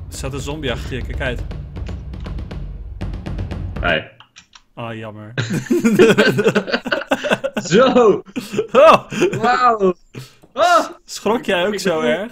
Er staat een zombie achter je, kijk uit. Hi. Oh, jammer. Zo! Oh, Wauw! Oh, schrok jij ook zo erg?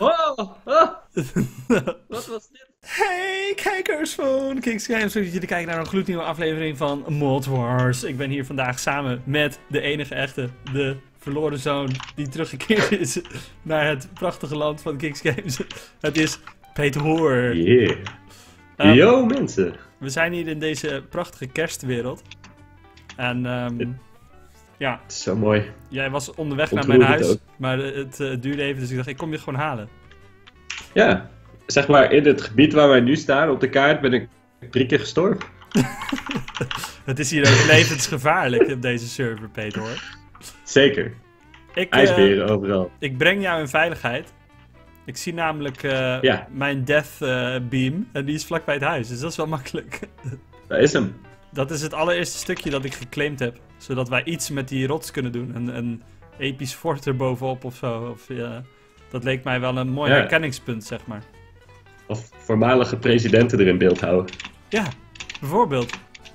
Wat was dit? Hey kijkers van Kings Games, leuk dat jullie kijken naar een gloednieuwe aflevering van Mod Wars. Ik ben hier vandaag samen met de enige echte, de verloren zoon die teruggekeerd is naar het prachtige land van Kings Games. Het is Peter. Yeah. Yo mensen! We zijn hier in deze prachtige kerstwereld. En ja, Het is zo mooi. jij was onderweg naar Ontroerend mijn huis, ook. maar het duurde even, dus ik dacht ik kom je gewoon halen. Ja, zeg maar in het gebied waar wij nu staan op de kaart ben ik 3 keer gestorven. Het is hier ook levensgevaarlijk op deze server, Peter. Zeker. IJsberen overal. Ik breng jou in veiligheid. Ik zie namelijk Ja. mijn death beam en die is vlakbij het huis, dus dat is wel makkelijk. Daar is hem. Dat is het allereerste stukje dat ik geclaimd heb, zodat wij iets met die rots kunnen doen. Een episch fort erbovenop of zo. Of, dat leek mij wel een mooi herkenningspunt, zeg maar. Of voormalige presidenten er in beeld houden. Ja, bijvoorbeeld.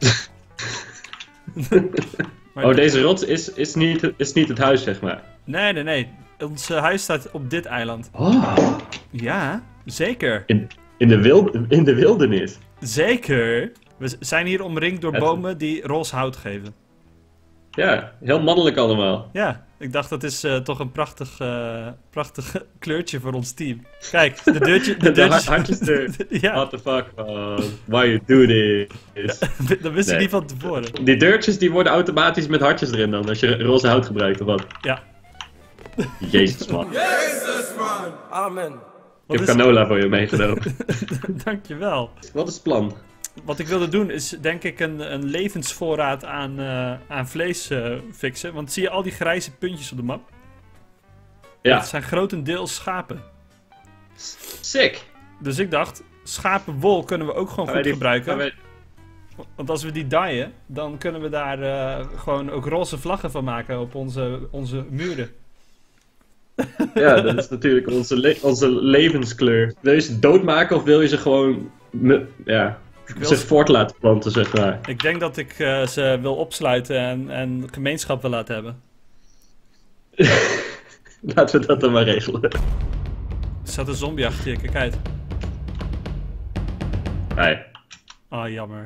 Maar Oh, deze rots is niet het huis, zeg maar. Nee. Ons huis staat op dit eiland. Oh, Ja, zeker. in de wildernis. Zeker. We zijn hier omringd door bomen die roze hout geven. Ja, heel mannelijk allemaal. Ja, ik dacht dat is toch een prachtig kleurtje voor ons team. Kijk, de deurtjes... hartjes er. Ja, What the fuck, man. Why you do this? dat wist ik Nee. niet van tevoren. Die deurtjes die worden automatisch met hartjes erin dan, als je roze hout gebruikt of wat. Ja. Jezus man. Jezus, man! Amen. Ik heb canola voor je meegenomen. Dankjewel. Wat is het plan? Wat ik wilde doen is denk ik een levensvoorraad aan vlees fixen. Want zie je al die grijze puntjes op de map? Ja, Dat zijn grotendeels schapen. sick. Dus ik dacht, schapenwol kunnen we ook gewoon goed gebruiken. Want als we die dyen, dan kunnen we daar gewoon ook roze vlaggen van maken op onze muren. Ja, dat is natuurlijk onze levenskleur. Wil je ze doodmaken of wil je ze gewoon wil zich ze- voort laten planten, zeg maar? Ik denk dat ik ze wil opsluiten en gemeenschap wil laten hebben. Laten we dat dan maar regelen. Er staat een zombie achter je, kijk uit. Hi. Oh, jammer.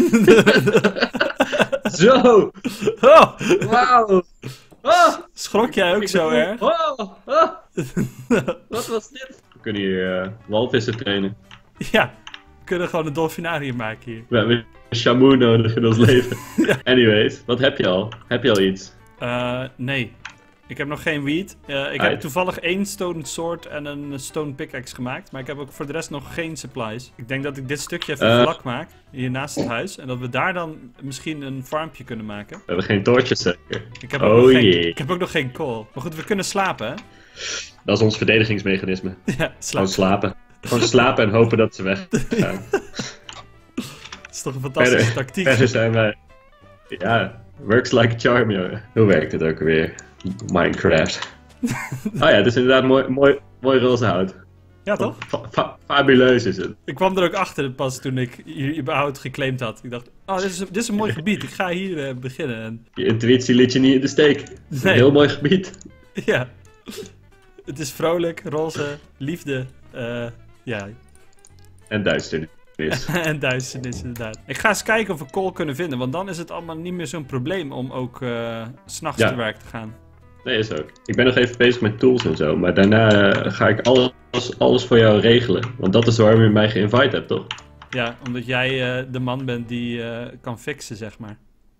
Zo! Oh, Wauw! Oh! schrok jij ook zo erg? Oh! Oh! Wat was dit? We kunnen hier walvissen trainen. Ja, we kunnen gewoon een dolfinarium maken hier. We hebben Shamu nodig in ons leven. Anyways, wat heb je al? Heb je al iets? Nee. Ik heb nog geen weed. Ik heb toevallig 1 stone sword en een stone pickaxe gemaakt. Maar ik heb ook voor de rest nog geen supplies. Ik denk dat ik dit stukje even vlak maak. Hier naast het huis. En dat we daar dan misschien een farmpje kunnen maken. We hebben geen toortjes zeker. Ik heb ook, jee. ik heb ook nog geen kool. Maar goed, we kunnen slapen, hè? Dat is ons verdedigingsmechanisme. Ja, Gewoon slapen. slapen. Gewoon slapen en hopen dat ze weggaan. Dat is toch een fantastische tactiek. Verder zijn wij... Ja, works like a charm, jongen. Hoe werkt het ook weer? Minecraft. Oh ja, het is inderdaad mooi roze hout. Ja, toch? Fabuleus is het. Ik kwam er ook achter pas toen ik hier überhaupt geclaimd had. Ik dacht, oh, dit is een mooi gebied. Ik ga hier beginnen. En, Je intuïtie liet je niet in de steek. Het is Nee. een heel mooi gebied. ja. Het is vrolijk, roze, liefde. Ja, En duisternis. en duisternis inderdaad. Ik ga eens kijken of we kool kunnen vinden. Want dan is het allemaal niet meer zo'n probleem om ook 's nachts Ja. te werk te gaan. Nee, is ook. Ik ben nog even bezig met tools en zo. Maar daarna ga ik alles voor jou regelen. Want dat is waarom je mij geïnvite hebt, toch? Ja, omdat jij de man bent die kan fixen, zeg maar.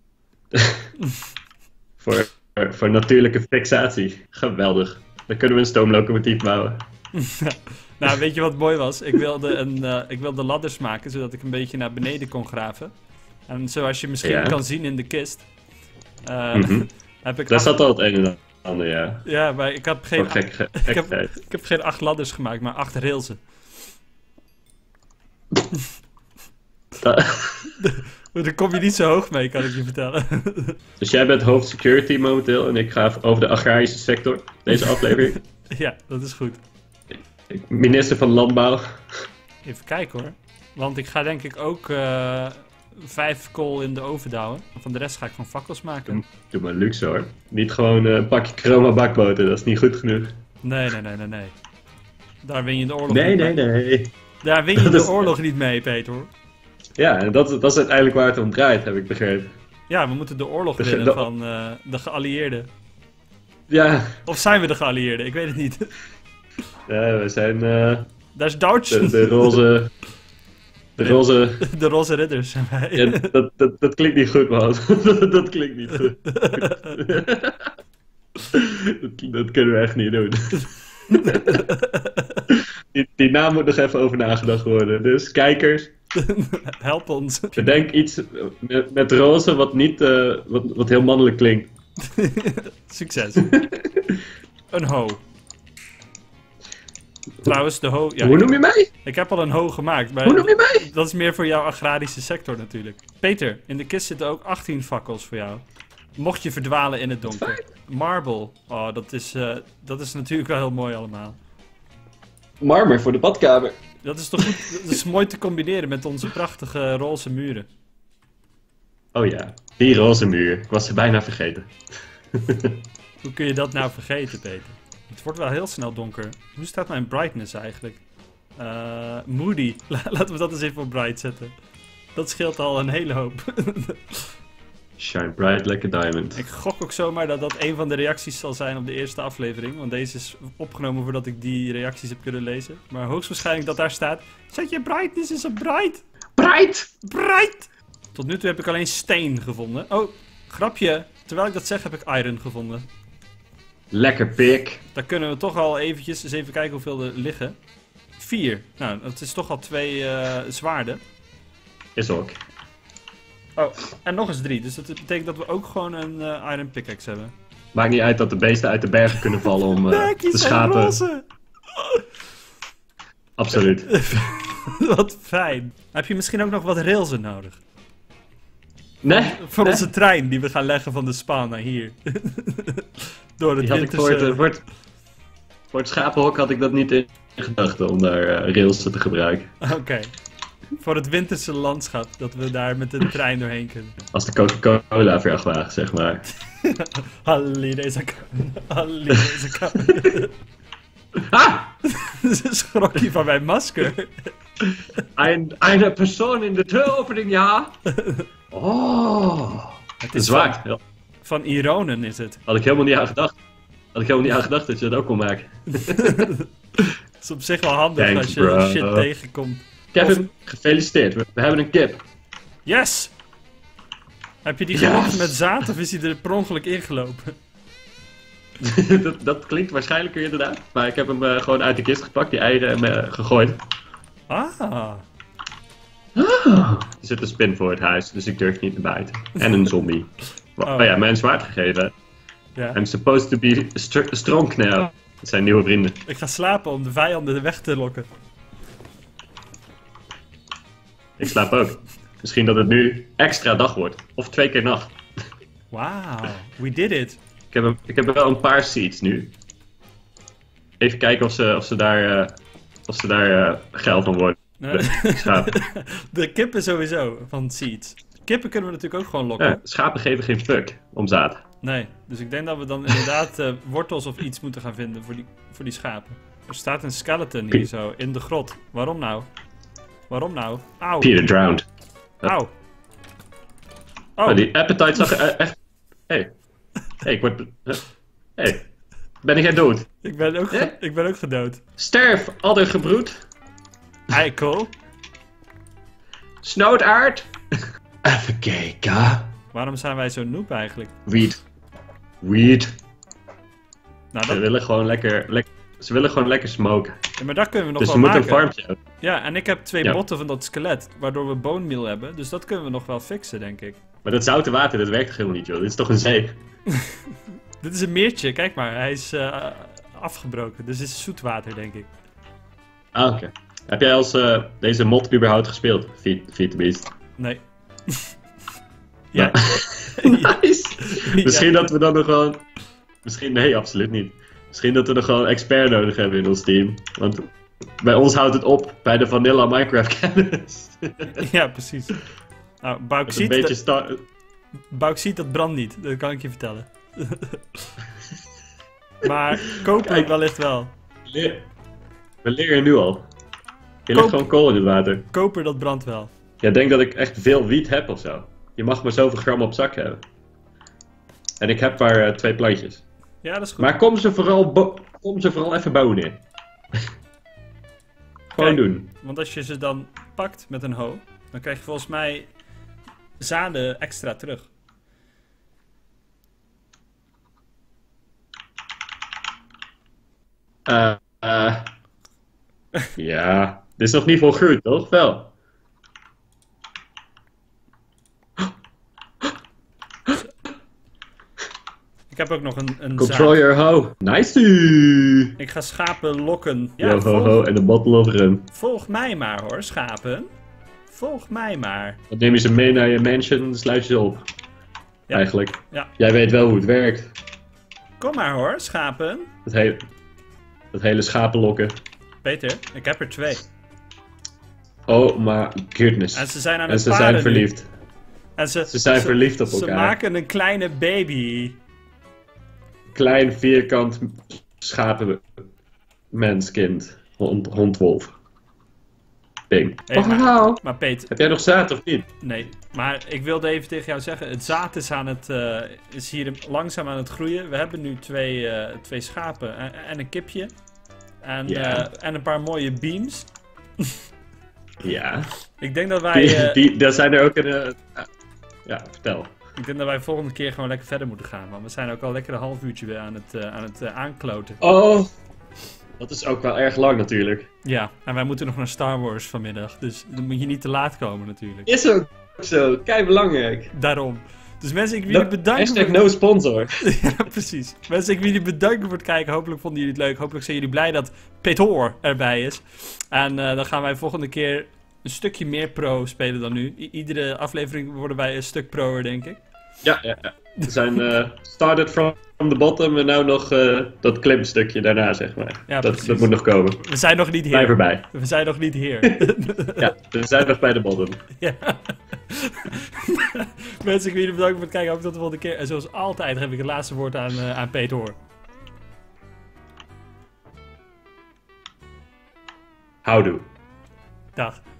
Voor natuurlijke fixatie. Geweldig. Dan kunnen we een stoomlocomotief bouwen. Nou, weet je wat mooi was? Ik wilde ladders maken, zodat ik een beetje naar beneden kon graven. En zoals je misschien kan zien in de kist, heb ik Daar 8... zat al het een en ander, ja. Ja, maar ik heb geen, Wat gekheid. ik heb geen 8 ladders gemaakt, maar 8 railsen. Daar kom je niet zo hoog mee, kan ik je vertellen. Dus jij bent hoofd security momenteel en ik ga over de agrarische sector, deze aflevering. Ja, dat is goed. Minister van Landbouw. Even kijken hoor. Want ik ga denk ik ook 5 kool in de oven douwen. Van de rest ga ik gewoon fakkels maken. Doe maar luxe hoor. Niet gewoon een pakje chroma bakboter, dat is niet goed genoeg. Nee. Daar win je de oorlog Nee. niet mee. Daar win je Dat de is- oorlog niet mee, Peter. Ja, en dat is uiteindelijk waar het om draait, heb ik begrepen. Ja, we moeten de oorlog De- winnen de- van de geallieerden. Ja, Of zijn we de geallieerden? Ik weet het niet. we zijn Daar is Duits. de roze... De roze... De roze ridders zijn wij. Ja, dat klinkt niet goed, man. Dat klinkt niet goed. Dat kunnen we echt niet doen. Die naam moet nog even over nagedacht worden. Dus kijkers, Help ons. bedenk iets met roze wat niet wat heel mannelijk klinkt. Succes. Een ho. Trouwens, de ho... Ja, Hoe noem je mij? ik heb al een ho gemaakt, maar Hoe noem je mij? dat is meer voor jouw agrarische sector natuurlijk. Peter, in de kist zitten ook 18 fakkels voor jou. Mocht je verdwalen in het donker. Marble. Oh, dat is natuurlijk wel heel mooi allemaal. Marmer voor de badkamer. Dat is toch goed? Dat is mooi te combineren met onze prachtige roze muren. Oh ja, die roze muur. Ik was ze bijna vergeten. Hoe kun je dat nou vergeten, Peter? Het wordt wel heel snel donker. Hoe staat mijn brightness eigenlijk? Moody. Laten we dat eens even op bright zetten. Dat scheelt al een hele hoop. Shine bright like a diamond. Ik gok ook zomaar dat dat een van de reacties zal zijn op de eerste aflevering. Want deze is opgenomen voordat ik die reacties heb kunnen lezen. Maar hoogstwaarschijnlijk dat daar staat... Zet je brightness eens op bright. Bright! Bright! Tot nu toe heb ik alleen steen gevonden. Oh, grapje. Terwijl ik dat zeg heb ik iron gevonden. Lekker pik. Daar kunnen we toch al eventjes eens even kijken hoeveel er liggen. 4. Nou, dat is toch al 2 zwaarden. Is ook. Oh, en nog eens 3. Dus dat betekent dat we ook gewoon een iron pickaxe hebben. Maakt niet uit dat de beesten uit de bergen kunnen vallen om Bekjes de van schapen. roze. Absoluut. Wat fijn. Heb je misschien ook nog wat railsen nodig? Nee? Voor Nee? onze trein die we gaan leggen van de spawn naar hier. Door het Die had ik winterse... voor het schapenhok had ik dat niet in gedachten om daar rails te gebruiken. Oké. Voor het winterse landschap. Dat we daar met de trein doorheen kunnen. Als de Coca-Cola vrachtwagen, zeg maar. Halli deze kan. Halli deze kan. Ah! Ze schrok je van mijn masker. Eine persoon in de deuropening, ja. Oh. Het is Zwaar. Ja. van Ironen is het. Had ik helemaal niet aan gedacht. Dat je dat ook kon maken. Het is op zich wel handig Thanks, als je bro. shit tegenkomt. Kevin, gefeliciteerd. We hebben een kip. Yes! Heb je die Yes! gelokt met zaad of is hij er per ongeluk ingelopen? dat klinkt waarschijnlijker inderdaad. Maar ik heb hem gewoon uit de kist gepakt, die eieren gegooid. Ah. Er zit een spin voor het huis, dus ik durf niet naar buiten. En een zombie. Oh ja, mij een zwaard gegeven. Ja. I'm supposed to be strong now. Dat zijn nieuwe vrienden. Ik ga slapen om de vijanden weg te lokken. Ik slaap ook. Misschien dat het nu extra dag wordt. Of 2 keer nacht. Wauw, we did it. Ik heb wel een paar seeds nu. Even kijken of ze daar geil van worden. Schapen. De kippen sowieso, van seeds. Kippen kunnen we natuurlijk ook gewoon lokken. Ja, schapen geven geen fuck om zaad. Nee, dus ik denk dat we dan inderdaad wortels of iets moeten gaan vinden voor die schapen. Er staat een skeleton hier zo, in de grot. Waarom nou? Waarom nou? Auw. Peter drowned. Auw. Oh, die appetite zag er echt... Hey, ik word... Hey, ben ik dood? Ik ben ook gedood. Sterf, adder gebroed. Eikel. Snoodaard. Even kijken. Waarom zijn wij zo noob eigenlijk? Weed. Nou, Ze willen gewoon lekker smoken. ja, maar dat kunnen we nog Dus wel we moeten een maken. farmtje hebben. Ja, en ik heb 2 Ja. botten van dat skelet, waardoor we bone meal hebben. Dus dat kunnen we nog wel fixen, denk ik. Maar dat zoute water, dat werkt toch helemaal niet, joh? Dit is toch een zee? Dit is een meertje, kijk maar. Hij is afgebroken, dus het is zoetwater, denk ik. Ah, oké. Heb jij als deze mod überhaupt gespeeld? Feed the Beast. Nee. Ja. Nice! Misschien dat we dan nog gewoon... Nee, absoluut niet. Misschien dat we nog gewoon een expert nodig hebben in ons team. Want Bij ons houdt het op bij de vanilla Minecraft kennis. Ja, precies. Nou, Dat is een beetje bauxiet dat brandt niet, dat kan ik je vertellen. Maar koper Kijk. wellicht wel. We leren nu al. Je legt gewoon kool in het water. Koper dat brandt wel. Jij denkt dat ik echt veel wiet heb of zo. Je mag maar zoveel gram op zak hebben. En ik heb maar 2 plantjes. Ja, dat is goed. Maar kom ze vooral even bouwen in. Gewoon Kijk. doen. Want als je ze dan pakt met een hoe, dan krijg je volgens mij zaden extra terug. Ja, dit is nog niet volgroeid, toch? Wel. Ik heb ook nog een Control zaad. your hoe. Nice! Ik ga schapen lokken. Ja, Yo ho ho en een bottle of rum. volg mij maar hoor, schapen. Volg mij maar. Dan neem je ze mee naar je mansion en sluit je ze op. Ja. Eigenlijk. Ja. Jij weet wel hoe het werkt. Kom maar hoor, schapen. Dat hele schapenlokken. Peter, ik heb er 2. Oh my goodness. En ze zijn aan En het ze paren zijn nu. verliefd. En Ze zijn verliefd op Ze elkaar. maken een kleine baby. Klein vierkant schapenmenskind. Hondwolf. Ping. Hey, Oh, maar- nou. Maar Peter, Heb jij nog zaad of niet? nee. Maar ik wilde even tegen jou zeggen, het zaad is hier langzaam aan het groeien. We hebben nu 2 schapen en een kipje. En, Ja. en een paar mooie beams. Ja. Ik denk dat wij, Dat zijn er ook in. Ja, vertel. ik denk dat wij volgende keer gewoon lekker verder moeten gaan. Want we zijn ook al lekker een half uurtje weer aan het aankloten. Oh. Dat is ook wel erg lang natuurlijk. Ja, en wij moeten nog naar Star Wars vanmiddag. Dus dan moet je niet te laat komen natuurlijk. Is ook zo. Kei belangrijk. Daarom. Dus mensen, ik wil jullie bedanken. Hashtag no sponsor. Ja, precies. Mensen, ik wil jullie bedanken voor het kijken. Hopelijk vonden jullie het leuk. Hopelijk zijn jullie blij dat Peter erbij is. En dan gaan wij volgende keer een stukje meer pro spelen dan nu. Iedere aflevering worden wij een stuk pro'er, denk ik. Ja. We zijn started from the bottom en nou nog dat klimstukje daarna, zeg maar. Ja, dat precies. moet nog komen. We zijn nog niet Blijf hier. erbij. We zijn nog niet hier. Ja, we zijn nog bij de bottom. Ja. Mensen, ik wil jullie bedanken voor het kijken. Hopelijk tot de volgende keer. En zoals altijd heb ik het laatste woord aan Peter. Houdoe. Dag.